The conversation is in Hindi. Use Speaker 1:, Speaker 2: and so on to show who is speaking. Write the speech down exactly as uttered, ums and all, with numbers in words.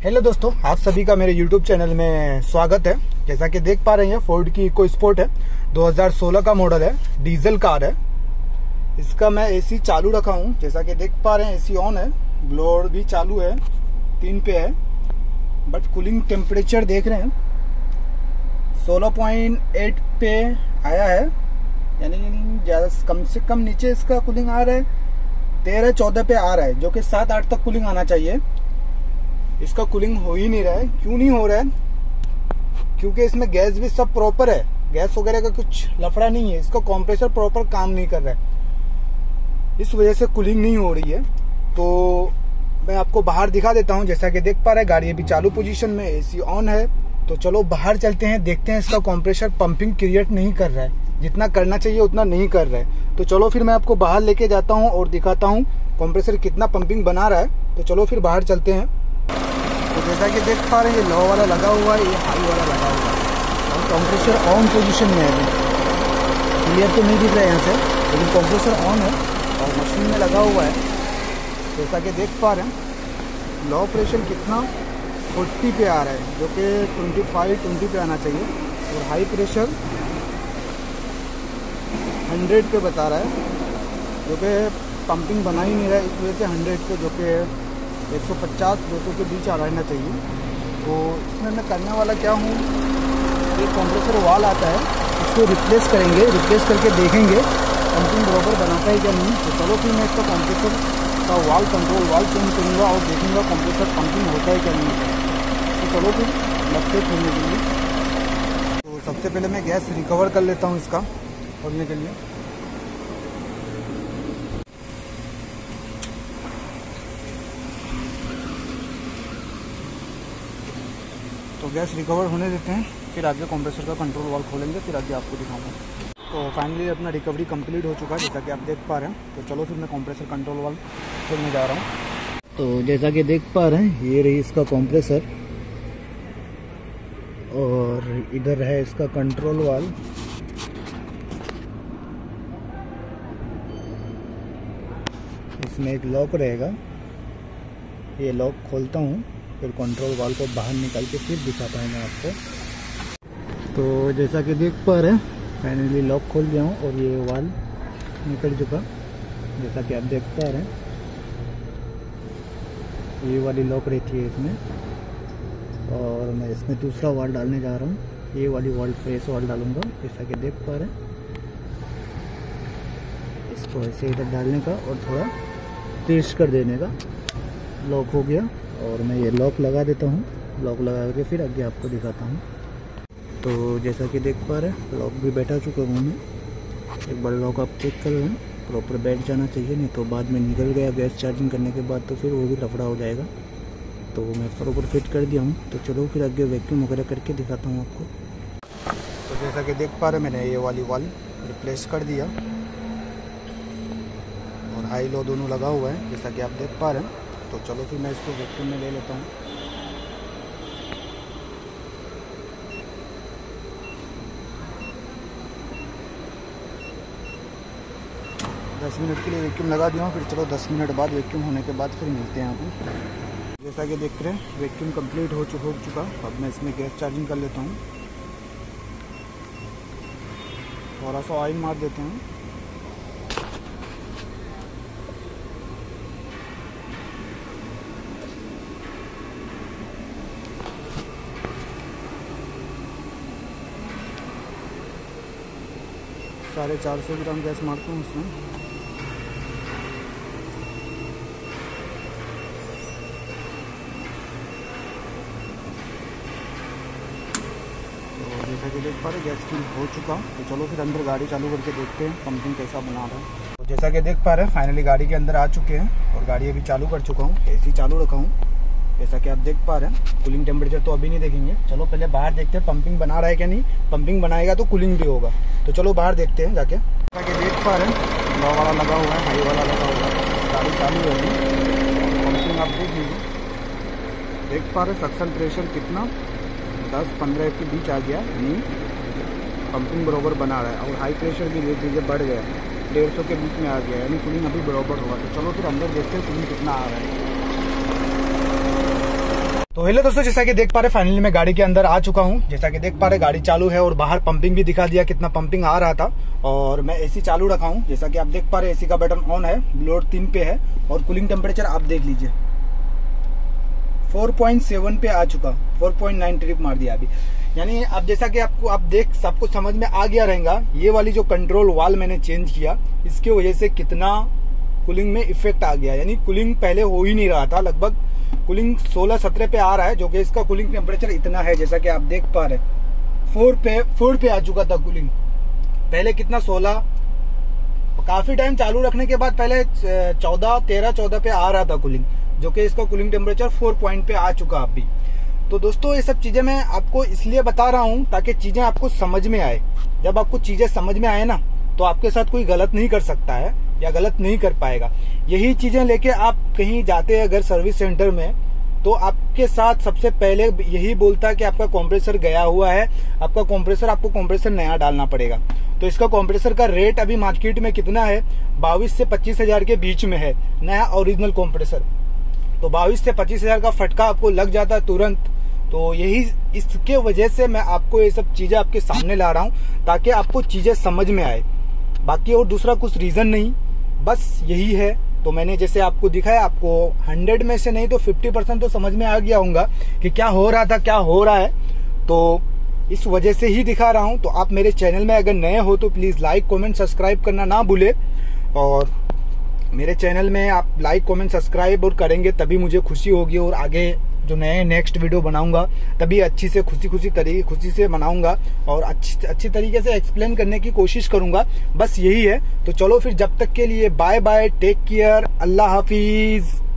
Speaker 1: हेलो दोस्तों, आप सभी का मेरे यूट्यूब चैनल में स्वागत है। जैसा कि देख पा रहे हैं, फोर्ड की इको स्पोर्ट है, दो हज़ार सोलह का मॉडल है, डीजल कार है। इसका मैं एसी चालू रखा हूं। जैसा कि देख पा रहे हैं, एसी ऑन है, ब्लोअर भी चालू है, तीन पे है, बट कूलिंग टेम्परेचर देख रहे हैं सोलह पॉइंट आठ पे आया है, यानी ज्यादा कम से कम नीचे इसका कूलिंग आ रहा है, तेरह चौदह पे आ रहा है, जो कि सात आठ तक कूलिंग आना चाहिए। इसका कूलिंग हो ही नहीं रहा है। क्यों नहीं हो रहा है? क्योंकि इसमें गैस भी सब प्रॉपर है, गैस वगैरह का कुछ लफड़ा नहीं है। इसका कंप्रेसर प्रॉपर काम नहीं कर रहा है, इस वजह से कूलिंग नहीं हो रही है। तो मैं आपको बाहर दिखा देता हूं। जैसा कि देख पा रहे हैं, गाड़ी अभी चालू पोजीशन में, एसी ऑन है। तो चलो बाहर चलते हैं, देखते हैं इसका कंप्रेसर पंपिंग क्रिएट नहीं कर रहा है, जितना करना चाहिए उतना नहीं कर रहा है। तो चलो फिर मैं आपको बाहर लेके जाता हूँ और दिखाता हूँ कंप्रेसर कितना पंपिंग बना रहा है। तो चलो फिर बाहर चलते हैं। तो जैसा कि देख पा रहे हैं, ये लो वाला लगा हुआ है, ये हाई वाला लगा हुआ है, और कंप्रेसर ऑन पोजीशन में है। अभी क्लियर तो नहीं दिख रहा है यहाँ से, लेकिन कंप्रेसर ऑन है और मशीन में लगा हुआ है। जैसा कि देख पा रहे हैं, लो प्रेशर कितना चालीस पे आ रहा है, जो कि पच्चीस बीस पे आना चाहिए, और हाई प्रेशर सौ पे बता रहा है, जो कि पंपिंग बना ही नहीं रहा है। इस वजह से सौ पे, जो कि एक सौ पचास दो सौ के बीच आ रहना चाहिए। तो इसमें मैं करने वाला क्या हूँ, एक कंप्रेसर वाल आता है, इसको रिप्लेस करेंगे, रिप्लेस करके देखेंगे पंपिंग बराबर बनाता है क्या नहीं। तो चलो फिर मैं इसका कंप्रेसर का वाल कंट्रोल वाल चेंज करूँगा और देखूँगा कंप्रेसर पंपिंग होता है क्या नहीं होता है। तो चलो फिर लगते खोलने के लिए। तो सबसे पहले मैं गैस रिकवर कर लेता हूँ इसका खोलने के लिए। तो गैस रिकवर होने देते हैं, फिर आगे कंप्रेसर का कंट्रोल वाल्व खोलेंगे, फिर आगे आपको दिखाऊंगा। तो फाइनली अपना रिकवरी कंप्लीट हो चुका है, जैसा कि आप देख पा रहे हैं। तो चलो फिर मैं कंप्रेसर कंट्रोल वाल्व खोलने जा रहा हूँ। तो जैसा कि देख पा रहे हैं, ये रही इसका कंप्रेसर, और इधर है इसका कंट्रोल वाल्व। इसमें एक लॉक रहेगा, ये लॉक खोलता हूँ, फिर कंट्रोल वाल्व को बाहर निकाल के फिर दिखाता हूँ मैं आपको। तो जैसा कि देख पा रहे हैं, फाइनली लॉक खोल दिया हूँ और ये वाल्व निकल चुका। जैसा कि आप देख पा रहे हैं, ये वाली लॉक रहती है इसमें, और मैं इसमें दूसरा वाल्व डालने जा रहा हूँ। ये वाली वाल्व फ्रेश वाल्व डालूंगा। जैसा कि देख पा रहे हैं, इसको ऐसे इधर डालने का और थोड़ा टेस्ट कर देने का। लॉक हो गया, और मैं ये लॉक लगा देता हूँ। लॉक लगा करके फिर आगे आपको दिखाता हूँ। तो जैसा कि देख पा रहे हैं, लॉक भी बैठा चुका हूँ मैं। एक बार लॉक आप चेक कर लें, प्रॉपर बैठ जाना चाहिए, नहीं तो बाद में निकल गया गैस चार्जिंग करने के बाद तो फिर वो भी लफड़ा हो जाएगा। तो मैं प्रॉपर फिट कर दिया हूँ। तो चलो फिर आगे वैक्यूम वगैरह करके दिखाता हूँ आपको। तो जैसा कि देख पा रहे हैं, मैंने ये वाली वाल्व रिप्लेस कर दिया, और हाई लो दोनों लगा हुआ है, जैसा कि आप देख पा रहे हैं। तो चलो फिर मैं इसको वैक्यूम में ले लेता हूँ। दस मिनट के लिए वैक्यूम लगा दिया हूँ। फिर चलो दस मिनट बाद वैक्यूम होने के बाद फिर मिलते हैं आपको। जैसा कि देख रहे हैं, वैक्यूम कंप्लीट हो चुका हो चुका अब मैं इसमें गैस चार्जिंग कर लेता हूँ। थोड़ा सा ऑयल मार देते हैं। साढ़े चार सौ ग्राम गैस मारता हूँ उसमें। तो जैसा कि देख पा रहे, गैस फिल हो चुका। तो चलो फिर अंदर गाड़ी चालू करके देखते हैं पंपिंग कैसा बना रहा है। तो जैसा कि देख पा रहे हैं, फाइनली गाड़ी के अंदर आ चुके हैं और गाड़ी अभी चालू कर चुका हूँ, एसी चालू रखा हूँ। जैसा कि आप देख पा रहे हैं, कूलिंग टेम्परेचर तो अभी नहीं देखेंगे। चलो पहले बाहर देखते हैं पंपिंग बना रहा है क्या नहीं। पंपिंग बनाएगा तो कूलिंग भी होगा। तो चलो बाहर देखते हैं जाके। जैसा कि देख पा रहे हैं, लो वाला लगा हुआ है, हाई वाला लगा हुआ है, गाड़ी चालू है। पंपिंग आप देख लीजिए, देख पा रहे सक्शन प्रेशर कितना दस पंद्रह के बीच आ गया, यानी पंपिंग बराबर बना रहा है। और हाई प्रेशर भी धीरे धीरे बढ़ गया, डेढ़ सौ के बीच में आ गया, यानी कूलिंग अभी बराबर होगा। तो चलो फिर अंदर देखते हैं कूलिंग कितना आ रहा है। तो हेलो दोस्तों, जैसा कि देख पा रहे फाइनली मैं गाड़ी के अंदर आ चुका हूं। जैसा कि देख पा रहे गाड़ी चालू है और बाहर पंपिंग भी दिखा दिया कितना पंपिंग आ रहा था। और मैं एसी चालू रखा हूं। जैसा कि आप देख पा रहे एसी का बटन ऑन है, लोड तीन पे है और कूलिंग टेम्परेचर आप देख लीजिए चार पॉइंट सात पे आ चुका, चार पॉइंट नौ ट्रिप मार दिया अभी। यानी अब जैसा कि आपको आप देख सबको समझ में आ गया रहेगा, ये वाली जो कंट्रोल वाल मैंने चेंज किया इसकी वजह से कितना कूलिंग में इफेक्ट आ गया। यानी कूलिंग पहले हो ही नहीं रहा था, लगभग कूलिंग सोलह सत्रह पे आ रहा है, जो कि इसका कूलिंग टेम्परेचर इतना है। जैसा कि आप देख पा रहे फोर पे फोर पे आ चुका था कूलिंग, पहले कितना सोलह, काफी टाइम चालू रखने के बाद पहले चौदह तेरह चौदह पे आ रहा था कूलिंग, जो कि इसका कूलिंग टेम्परेचर फोर पॉइंट पे आ चुका अभी। तो दोस्तों ये सब चीजें मैं आपको इसलिए बता रहा हूँ ताकि चीजें आपको समझ में आए। जब आपको चीजें समझ में आए ना तो आपके साथ कोई गलत नहीं कर सकता है या गलत नहीं कर पाएगा। यही चीजें लेके आप कहीं जाते हैं अगर सर्विस सेंटर में, तो आपके साथ सबसे पहले यही बोलता है कि आपका कंप्रेसर गया हुआ है, आपका कंप्रेसर आपको कंप्रेसर नया डालना पड़ेगा। तो इसका कंप्रेसर का रेट अभी मार्केट में कितना है, बाईस से पच्चीस हजार के बीच में है नया ओरिजिनल कंप्रेसर। तो बाईस से पच्चीस हजार का फटका आपको लग जाता है तुरंत। तो यही इसके वजह से मैं आपको ये सब चीजें आपके सामने ला रहा हूँ ताकि आपको चीजें समझ में आए। बाकी और दूसरा कुछ रीजन नहीं, बस यही है। तो मैंने जैसे आपको दिखाया, आपको हंड्रेड में से नहीं तो फिफ्टी परसेंट तो समझ में आ गया होगा कि क्या हो रहा था क्या हो रहा है। तो इस वजह से ही दिखा रहा हूं। तो आप मेरे चैनल में अगर नए हो तो प्लीज लाइक कमेंट सब्सक्राइब करना ना भूले। और मेरे चैनल में आप लाइक कमेंट सब्सक्राइब और करेंगे तभी मुझे खुशी होगी, और आगे जो नए नेक्स्ट वीडियो बनाऊंगा तभी अच्छी से खुशी खुशी तरीके खुशी से बनाऊंगा और अच्छी अच्छी तरीके से एक्सप्लेन करने की कोशिश करूंगा। बस यही है। तो चलो फिर जब तक के लिए बाय बाय, टेक केयर, अल्लाह हाफिज।